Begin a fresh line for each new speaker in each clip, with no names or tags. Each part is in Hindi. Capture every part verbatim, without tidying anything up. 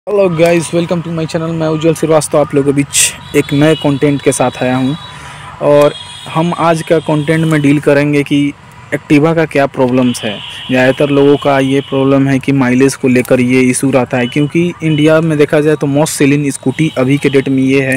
Hello guys, welcome to my channel. मैं उज्जवल श्रीवास्तव आप लोगों के बीच एक नए कंटेंट के साथ आया हूं और हम आज का कंटेंट में डील करेंगे कि एक्टिवा का क्या प्रॉब्लम्स है। ज़्यादातर लोगों का ये प्रॉब्लम है कि माइलेज को लेकर ये इशू रहता है, क्योंकि इंडिया में देखा जाए तो मोस्ट सेलिंग स्कूटी अभी के डेट में ये है।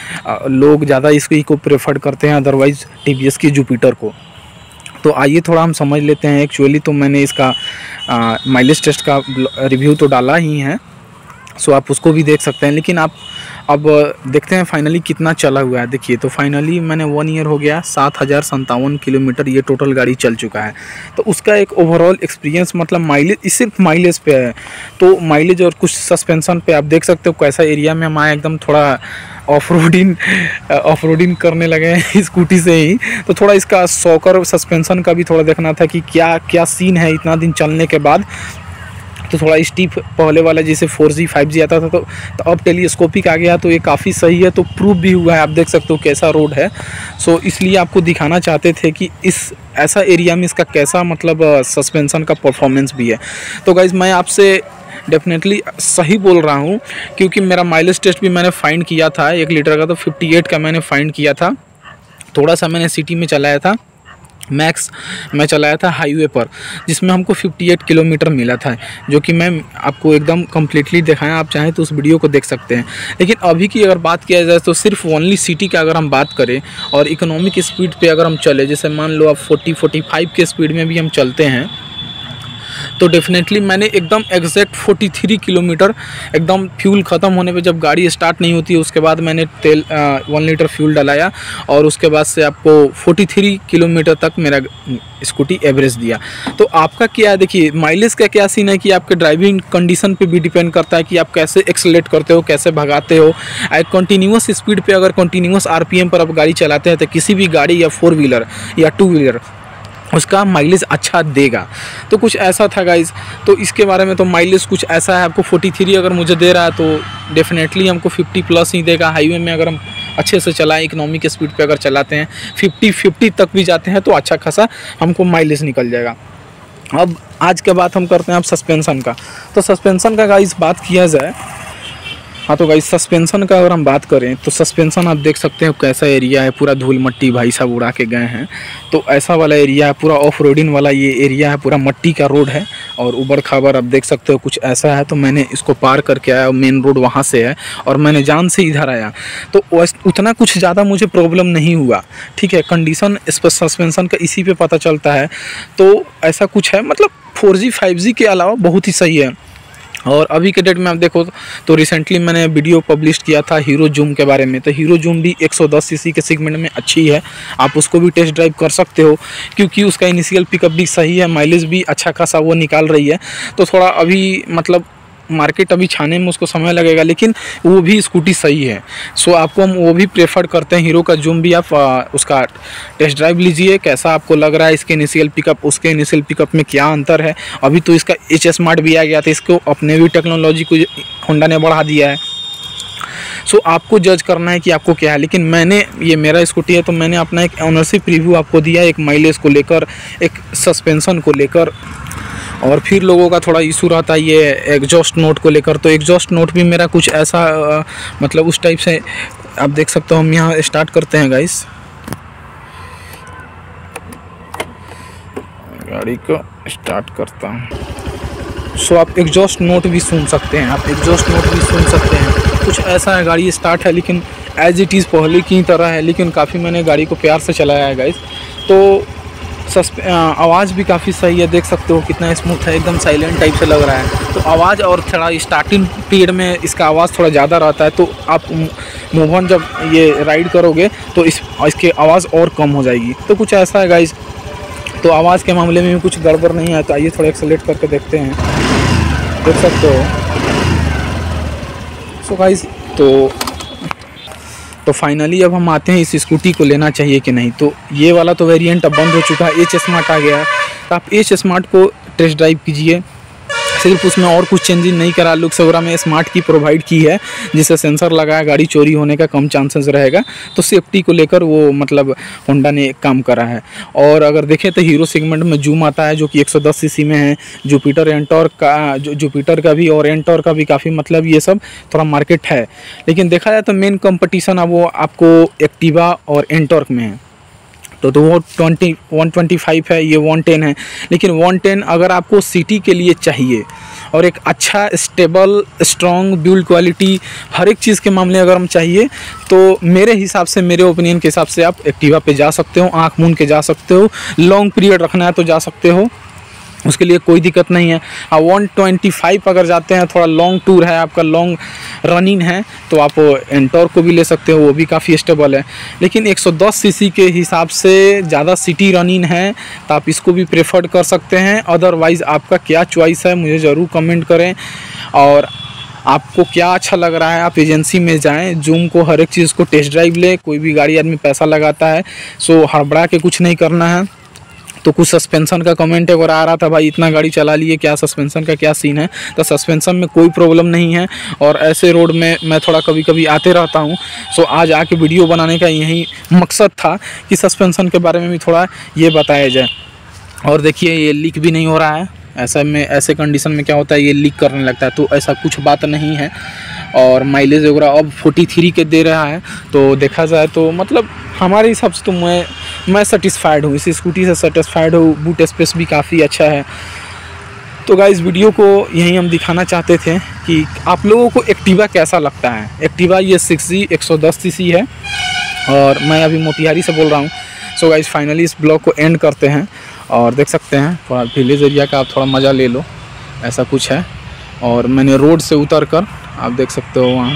लोग ज़्यादा इसको को प्रेफर करते हैं अदरवाइज़ टीवीएस की जुपिटर को। तो आइए थोड़ा हम समझ लेते हैं। एक्चुअली तो मैंने इसका माइलेज टेस्ट का रिव्यू तो डाला ही है, सो आप उसको भी देख सकते हैं, लेकिन आप अब देखते हैं फाइनली कितना चला हुआ है। देखिए तो फाइनली मैंने वन ईयर हो गया, सात हज़ार संतावन किलोमीटर ये टोटल गाड़ी चल चुका है। तो उसका एक ओवरऑल एक्सपीरियंस मतलब माइलेज, सिर्फ माइलेज पे है। तो माइलेज और कुछ सस्पेंशन पे आप देख सकते हो कैसा एरिया में हम आए, एकदम थोड़ा ऑफ रोडिंग ऑफ रोडिंग करने लगे हैं स्कूटी से ही। तो थोड़ा इसका शॉकर सस्पेंशन का भी थोड़ा देखना था कि क्या क्या सीन है इतना दिन चलने के बाद। तो थोड़ा स्टीप पहले वाला जैसे फोर जी फाइव जी आता था तो, तो अब टेलीस्कोपिक आ गया, तो ये काफ़ी सही है। तो प्रूफ भी हुआ है, आप देख सकते हो कैसा रोड है। सो इसलिए आपको दिखाना चाहते थे कि इस ऐसा एरिया में इसका कैसा मतलब सस्पेंशन का परफॉर्मेंस भी है। तो गाइज़ मैं आपसे डेफिनेटली सही बोल रहा हूँ, क्योंकि मेरा माइलेज टेस्ट भी मैंने फाइंड किया था एक लीटर का, तो फिफ्टी एट का मैंने फाइंड किया था। थोड़ा सा मैंने सिटी में चलाया था, मैक्स मैं चलाया था हाईवे पर, जिसमें हमको अट्ठावन किलोमीटर मिला था, जो कि मैं आपको एकदम कम्प्लीटली दिखाया। आप चाहें तो उस वीडियो को देख सकते हैं। लेकिन अभी की अगर बात किया जाए तो सिर्फ ओनली सिटी का अगर हम बात करें और इकोनॉमिक स्पीड पे अगर हम चले, जैसे मान लो आप चालीस पैंतालीस के स्पीड में भी हम चलते हैं, तो डेफिनेटली मैंने एकदम एग्जैक्ट तैंतालीस किलोमीटर एकदम फ्यूल ख़त्म होने पे, जब गाड़ी स्टार्ट नहीं होती है उसके बाद मैंने तेल वन लीटर फ्यूल डलाया और उसके बाद से आपको तैंतालीस किलोमीटर तक मेरा स्कूटी एवरेज दिया। तो आपका क्या है, देखिए माइलेज का क्या सीन है कि आपके ड्राइविंग कंडीशन पे भी डिपेंड करता है कि आप कैसे एक्सेलेरेट करते हो, कैसे भगाते हो। एक कंटिन्यूस स्पीड पे अगर कंटिन्यूस आरपीएम पर आप गाड़ी चलाते हैं तो किसी भी गाड़ी या फोर व्हीलर या टू व्हीलर उसका माइलेज अच्छा देगा। तो कुछ ऐसा था गाइज़। तो इसके बारे में तो माइलेज कुछ ऐसा है, आपको तैंतालीस अगर मुझे दे रहा है तो डेफिनेटली हमको पचास प्लस ही देगा। हाईवे में अगर हम अच्छे से चलाएं, इकोनॉमिक स्पीड पे अगर चलाते हैं, पचास पचास तक भी जाते हैं तो अच्छा खासा हमको माइलेज निकल जाएगा। अब आज के बात हम करते हैं आप सस्पेंसन का। तो सस्पेंसन का गाइज़ बात किया जाए, हाँ तो गाइस सस्पेंसन का अगर हम बात करें तो सस्पेंसन आप देख सकते हैं कैसा एरिया है, पूरा धूल मट्टी भाई साहब उड़ा के गए हैं। तो ऐसा वाला एरिया है, पूरा ऑफ रोडिंग वाला ये एरिया है, पूरा मट्टी का रोड है और ऊबड़ खाबड़ आप देख सकते हो कुछ ऐसा है। तो मैंने इसको पार करके आया, मेन रोड वहाँ से है और मैंने जान से इधर आया, तो उतना कुछ ज़्यादा मुझे प्रॉब्लम नहीं हुआ। ठीक है, कंडीशन इस पर सस्पेंसन का इसी पर पता चलता है। तो ऐसा कुछ है, मतलब फोर जी फाइव जी के अलावा बहुत ही सही है। और अभी के डेट में आप देखो तो रिसेंटली मैंने वीडियो पब्लिश किया था हीरो जूम के बारे में। तो हीरो जूम भी एक सौ दस सीसी के सेगमेंट में अच्छी है, आप उसको भी टेस्ट ड्राइव कर सकते हो, क्योंकि उसका इनिशियल पिकअप भी सही है, माइलेज भी अच्छा खासा वो निकाल रही है। तो थोड़ा अभी मतलब मार्केट अभी छाने में उसको समय लगेगा, लेकिन वो भी स्कूटी सही है। सो आपको हम वो भी प्रेफर करते हैं। हीरो का जूम भी आप आ, उसका टेस्ट ड्राइव लीजिए, कैसा आपको लग रहा है, इसके इनिशियल पिकअप उसके इनिशियल पिकअप में क्या अंतर है। अभी तो इसका एच स्मार्ट भी आ गया था, इसको अपने भी टेक्नोलॉजी को होंडा ने बढ़ा दिया है। सो so, आपको जज करना है कि आपको क्या है। लेकिन मैंने, ये मेरा स्कूटी है तो मैंने अपना एक ऑनरशिप रिव्यू आपको दिया, एक माइलेज को लेकर, एक सस्पेंसन को लेकर, और फिर लोगों का थोड़ा इशू रहता है ये एग्जॉस्ट नोट को लेकर। तो एग्जॉस्ट नोट भी मेरा कुछ ऐसा आ, मतलब उस टाइप से आप देख सकते हो। हम यहाँ स्टार्ट करते हैं गाइस, गाड़ी को स्टार्ट करता हूँ। सो आप एग्जॉस्ट नोट भी सुन सकते हैं, आप एग्जॉस्ट नोट भी सुन सकते हैं। कुछ ऐसा है, गाड़ी स्टार्ट है लेकिन एज इट इज़ पहले की तरह है, लेकिन काफ़ी मैंने गाड़ी को प्यार से चलाया है गाइस। तो आवाज़ भी काफ़ी सही है, देख सकते हो कितना स्मूथ है, एकदम साइलेंट टाइप से लग रहा है। तो आवाज़ और थोड़ा स्टार्टिंग पीरियड में इसका आवाज़ थोड़ा ज़्यादा रहता है, तो आप मूव ऑन जब ये राइड करोगे तो इस इसकी आवाज़ और कम हो जाएगी। तो कुछ ऐसा है गाइस। तो आवाज़ के मामले में भी कुछ गड़बड़ नहीं है। तो आइए थोड़ा एक्सेलेरेट करके देखते हैं, देख सकते हो। सो गाइस तो तो फाइनली अब हम आते हैं इस स्कूटी को लेना चाहिए कि नहीं। तो ये वाला तो वेरिएंट अब बंद हो चुका है, एच स्मार्ट आ गया है। तो आप एच स्मार्ट को टेस्ट ड्राइव कीजिए, सिर्फ उसमें और कुछ चेंजिंग नहीं करा, लुक्स वगैरह में स्मार्ट की प्रोवाइड की है, जिससे सेंसर लगाया, गाड़ी चोरी होने का कम चांसेस रहेगा। तो सेफ्टी को लेकर वो मतलब होंडा ने एक काम करा है। और अगर देखें तो हीरो सेगमेंट में जूम आता है जो कि एक सौ दस सीसी में है, जुपिटर एंटॉर्क का जो जुपिटर का भी और एंटॉर्क का भी काफ़ी मतलब ये सब थोड़ा मार्केट है। लेकिन देखा जाए तो मेन कंपटीशन अब वो आपको एक्टिवा और एंटॉर्क में है। तो तो वो ट्वेंटी वन ट्वेंटी फाइव है, ये वन टेन है। लेकिन वन टेन अगर आपको सिटी के लिए चाहिए और एक अच्छा स्टेबल स्ट्रॉन्ग बिल्ड क्वालिटी हर एक चीज़ के मामले अगर हम चाहिए, तो मेरे हिसाब से, मेरे ओपिनियन के हिसाब से आप एक्टिवा पे जा सकते हो, आँख मूंद के जा सकते हो। लॉन्ग पीरियड रखना है तो जा सकते हो, उसके लिए कोई दिक्कत नहीं है। हाँ, वन ट्वेंटी फाइव अगर जाते हैं, थोड़ा लॉन्ग टूर है आपका, लॉन्ग रनिंग है, तो आप एंटॉर्क को भी ले सकते हो, वो भी काफ़ी स्टेबल है। लेकिन एक सौ दस सीसी के हिसाब से ज़्यादा सिटी रनिंग है तो आप इसको भी प्रेफर कर सकते हैं। अदरवाइज़ आपका क्या चॉइस है मुझे ज़रूर कमेंट करें, और आपको क्या अच्छा लग रहा है। आप एजेंसी में जाएं, जूम को हर एक चीज़ को टेस्ट ड्राइव लें। कोई भी गाड़ी आदमी पैसा लगाता है, सो हड़बड़ा के कुछ नहीं करना है। तो कुछ सस्पेंशन का कमेंट अगर आ रहा था, भाई इतना गाड़ी चला लिए, क्या सस्पेंशन का क्या सीन है, तो सस्पेंशन में कोई प्रॉब्लम नहीं है। और ऐसे रोड में मैं थोड़ा कभी कभी आते रहता हूँ, सो आज आके वीडियो बनाने का यही मकसद था कि सस्पेंशन के बारे में भी थोड़ा ये बताया जाए। और देखिए ये लीक भी नहीं हो रहा है। ऐसा में ऐसे कंडीशन में क्या होता है, ये लीक करने लगता है, तो ऐसा कुछ बात नहीं है। और माइलेज वगैरह अब तैंतालीस के दे रहा है, तो देखा जाए तो मतलब हमारे हिसाब से तो मैं मैं सेटिस्फाइड हूँ, इस स्कूटी से सेटिस्फाइड हूँ। बूट स्पेस भी काफ़ी अच्छा है। तो गाइस वीडियो को यही हम दिखाना चाहते थे कि आप लोगों को एक्टिवा कैसा लगता है। एक्टिवा ये सिक्स जी एक सौ दस सीसी है, और मैं अभी मोतिहारी से बोल रहा हूँ। सो गाइस फाइनली इस ब्लॉग को एंड करते हैं, और देख सकते हैं थोड़ा विलेज एरिया का आप थोड़ा मज़ा ले लो, ऐसा कुछ है। और मैंने रोड से उतर कर, आप देख सकते हो वहाँ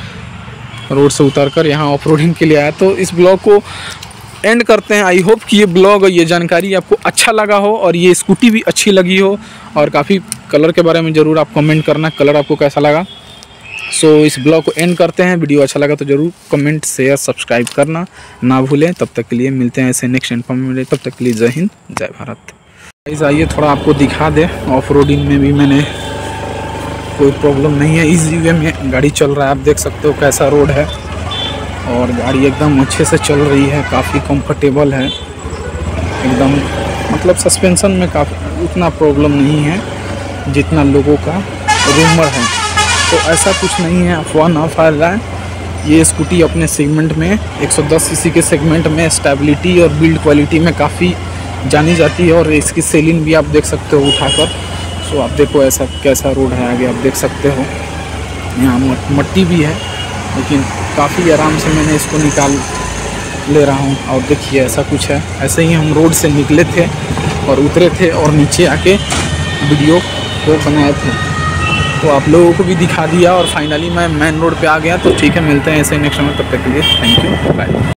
रोड से उतर कर यहाँ ऑफ रोडिंग के लिए आया। तो इस ब्लॉग को एंड करते हैं। आई होप कि ये ब्लॉग, ये जानकारी आपको अच्छा लगा हो, और ये स्कूटी भी अच्छी लगी हो। और काफ़ी कलर के बारे में ज़रूर आप कमेंट करना, कलर आपको कैसा लगा। सो so, इस ब्लॉग को एंड करते हैं। वीडियो अच्छा लगा तो ज़रूर कमेंट, शेयर, सब्सक्राइब करना ना भूलें। तब तक के लिए मिलते हैं ऐसे नेक्स्ट इन्फॉर्मेटिव। तब तक के लिए जय हिंद, जय भारत। गाइस आइए थोड़ा आपको दिखा दे, ऑफ रोडिंग में भी मैंने कोई प्रॉब्लम नहीं है, इजी वे में गाड़ी चल रहा है। आप देख सकते हो कैसा रोड है, और गाड़ी एकदम अच्छे से चल रही है, काफ़ी कंफर्टेबल है एकदम। मतलब सस्पेंशन में काफ़ी उतना प्रॉब्लम नहीं है जितना लोगों का रूमर है। तो ऐसा कुछ नहीं है, अफवाह ना फैल रहा है। ये स्कूटी अपने सेगमेंट में एक सौ दस सीसी के सेगमेंट में स्टेबिलिटी और बिल्ड क्वालिटी में काफ़ी जानी जाती है। और इसकी सेलिंग भी आप देख सकते हो उठाकर। सो आप देखो ऐसा कैसा रोड है आगे, आप देख सकते हो। यहाँ मट्टी भी है, लेकिन काफ़ी आराम से मैंने इसको निकाल ले रहा हूँ। और देखिए ऐसा कुछ है। ऐसे ही हम रोड से निकले थे और उतरे थे, और नीचे आके वीडियो को बनाए थे, तो आप लोगों को भी दिखा दिया। और फाइनली मैं मेन रोड पे आ गया। तो ठीक है, मिलते हैं ऐसे नेक्स्ट में, तब तक के लिए थैंक यू, बाय।